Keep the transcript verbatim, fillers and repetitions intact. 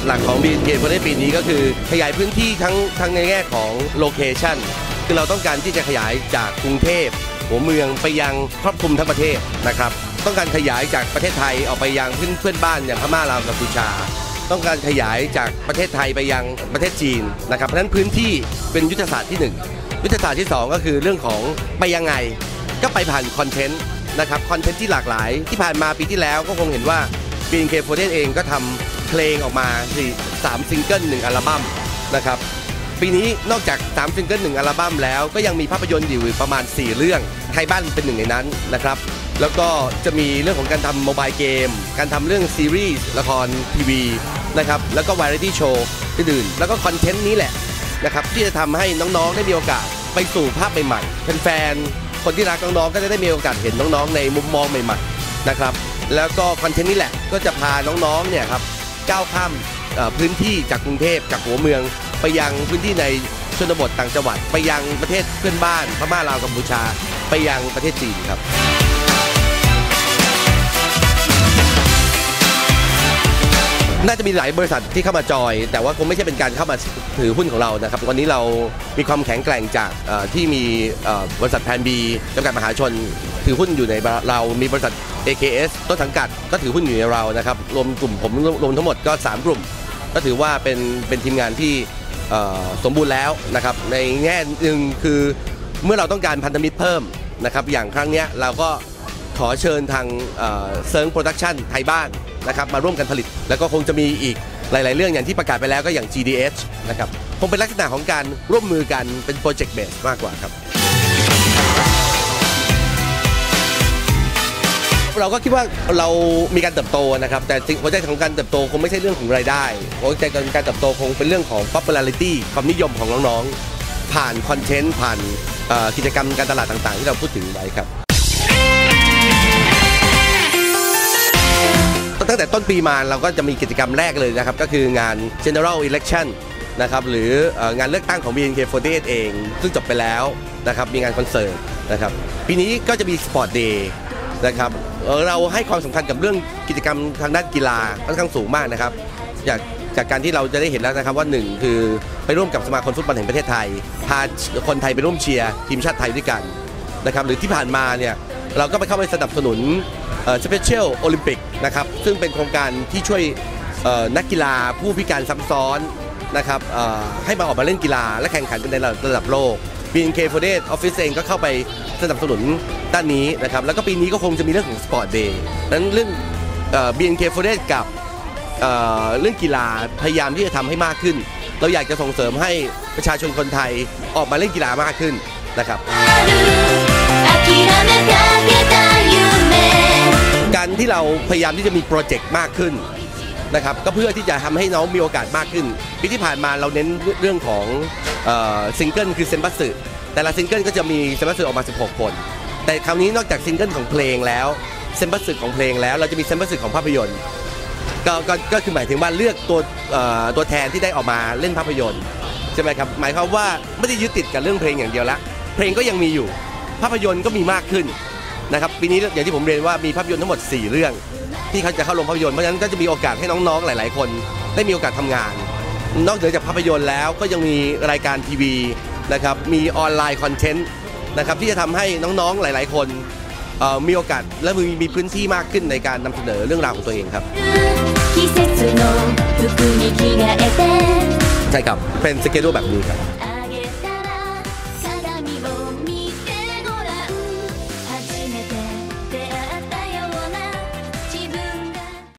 หลักของ บี เอ็น เค ในปีนี้ก็คือขยายพื้นที่ทั้งทั้งในแง่ของโลเคชันคือเราต้องการที่จะขยายจากกรุงเทพหัวเมืองไปยังครอบคลุมทั้งประเทศนะครับต้องการขยายจากประเทศไทยออกไปยังเพื่อนเพื่อนบ้านอย่างพม่าลาวกัมพูชาต้องการขยายจากประเทศไทยไปยังประเทศจีนนะครับเพราะฉะนั้นพื้นที่เป็นยุทธศาสตร์ที่หนึ่งยุทธศาสตร์ที่สองก็คือเรื่องของไปยังไงก็ไปผ่านคอนเทนต์นะครับคอนเทนต์ที่หลากหลายที่ผ่านมาปีที่แล้วก็คงเห็นว่า บี เอ็น เค โฟร์ตี้ เองก็ทำเพลงออกมาสามซิงเกิลหนึ่งอัลบั้มนะครับปีนี้นอกจากสามซิงเกิลหนึ่งอัลบั้มแล้วก็ยังมีภาพยนตร์อยู่ประมาณสี่เรื่องไทยบ้านเป็นหนึ่งในนั้นนะครับแล้วก็จะมีเรื่องของการทำโมบายเกมการทำเรื่องซีรีส์ละครทีวีนะครับแล้วก็วาไรตี้โชว์อื่นๆแล้วก็คอนเทนต์นี้แหละนะครับที่จะทำให้น้องๆได้มีโอกาสไปสู่ภาพใหม่ๆแฟนๆคนที่รักน้องๆก็จะได้มีโอกาสเห็นน้องๆในมุมมองใหม่ๆนะครับแล้วก็คอนเทนต์นี้แหละก็จะพาน้องๆเนี่ยครับก้าวข้ามพื้นที่จากกรุงเทพจากหัวเมืองไปยังพื้นที่ในชนบทต่างจังหวัดไปยังประเทศเพื่อนบ้านพม่าลาวกัมพูชาไปยังประเทศจีนครับน่าจะมีหลายบริษัทที่เข้ามาจอยแต่ว่าคงไม่ใช่เป็นการเข้ามาถือหุ้นของเรานะครับวันนี้เรามีความแข็งแกร่งจากที่มีบริษัทแพนบีจำกัดมหาชนถือหุ้นอยู่ในเรามีบริษัท เอ เค เอส ต้นสังกัดก็ถือหุ้นอยู่ในเรานะครับรวมกลุ่มผมรวมทั้งหมดก็สามกลุ่มก็ถือว่าเป็นเป็นทีมงานที่สมบูรณ์แล้วนะครับในแง่หนึ่งคือเมื่อเราต้องการพันธมิตรเพิ่มนะครับอย่างครั้งนี้เราก็ขอเชิญทางเซิร์งโปรดักชั่นไทยบ้านนะครับมาร่วมกันผลิตแล้วก็คงจะมีอีกหลายๆเรื่องอย่างที่ประกาศไปแล้วก็อย่าง จี ดี เอช นะครับคงเป็นลักษณะของการร่วมมือกันเป็นโปรเจกต์เบสมากกว่าครับเราก็คิดว่าเรามีการเติบโตนะครับแต่หัวใจของการเติบโตคงไม่ใช่เรื่องของรายได้หัวใจของการเติบโตคงเป็นเรื่องของ popularity ความนิยมของน้องๆผ่านคอนเทนต์ผ่านกิจกรรมการตลาดต่างๆที่เราพูดถึงไว้ครับตั้งแต่ต้นปีมาเราก็จะมีกิจกรรมแรกเลยนะครับก็คืองาน general election นะครับหรืองานเลือกตั้งของ บี เอ็น เค โฟร์ตี้ เอท เองซึ่งจบไปแล้วนะครับมีงานคอนเสิร์ตนะครับปีนี้ก็จะมี Sport Day นะครับเราให้ความสำคัญกับเรื่องกิจกรรมทางด้านกีฬาค่อนข้างสูงมากนะครับจากจากการที่เราจะได้เห็นแล้วนะครับว่าหนึ่งคือไปร่วมกับสมาคมฟุตบอลแห่งประเทศไทยพาคนไทยไปร่วมเชียร์ทีมชาติไทยด้วยกันนะครับหรือที่ผ่านมาเนี่ยเราก็ไปเข้าไปสนับสนุนสเปเชียลโอลิมปิกนะครับซึ่งเป็นโครงการที่ช่วยนักกีฬาผู้พิการซ้ำซ้อนนะครับให้มาออกมาเล่นกีฬาและแข่งขันกันในระดับโลก บี เอ็น เค โฟร์ตี้ เอท Office เองก็เข้าไปสนับสนุนด้านนี้นะครับแล้วก็ปีนี้ก็คงจะมีเรื่องของ Sport Day นั้นเรื่อง บี เอ็น เค โฟร์ตี้ เอท กับเ, เรื่องกีฬาพยายามที่จะทำให้มากขึ้นเราอยากจะส่งเสริมให้ประชาชนคนไทยออกมาเล่นกีฬามากขึ้นนะครับการที่เราพยายามที่จะมีโปรเจกต์มากขึ้นนะครับก็เพื่อที่จะทำให้น้องมีโอกาสมากขึ้นปีที่ผ่านมาเราเน้นเรื่องของซิงเกิลคือเซมบัสสึแต่ละซิงเกิลก็จะมีเซมบัสสึออกมาสิบหกคนแต่คราวนี้นอกจากซิงเกิลของเพลงแล้วเซมบัสสึของเพลงแล้วเราจะมีเซมบัสสึของภาพยนตร์ก็ก็ก็คือหมายถึงว่าเลือกตัวตัวแทนที่ได้ออกมาเล่นภาพยนตร์ใช่ไหมครับหมายความว่าไม่ได้ยึดติดกับเรื่องเพลงอย่างเดียวละเพลงก็ยังมีอยู่ภาพยนตร์ก็มีมากขึ้นนะครับปีนี้อย่างที่ผมเรียนว่ามีภาพยนตร์ทั้งหมดสี่เรื่องที่เขาจะเข้าโรงภาพยนตร์เพราะฉะนั้นก็จะมีโอกาสให้น้องๆหลายๆคนได้มีโอกาสทำงานนอกเหนือจากภาพยนตร์แล้วก็ยังมีรายการทีวีนะครับมีออนไลน์คอนเทนต์นะครับที่จะทำให้น้องๆหลายๆคนมีโอกาสและมีมีพื้นที่มากขึ้นในการนำเสนอเรื่องราวของตัวเองครับใช่ครับเป็นสเกดูแบบนี้ครับ